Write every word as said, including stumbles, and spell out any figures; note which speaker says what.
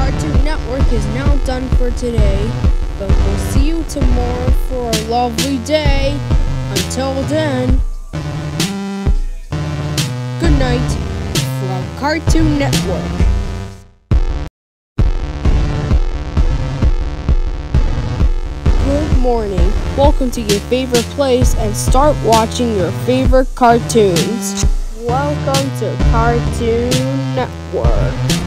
Speaker 1: Cartoon Network is now done for today, but we'll see you tomorrow for a lovely day. Until then, good night from Cartoon Network. Good morning. Welcome to your favorite place and start watching your favorite cartoons. Welcome to Cartoon Network.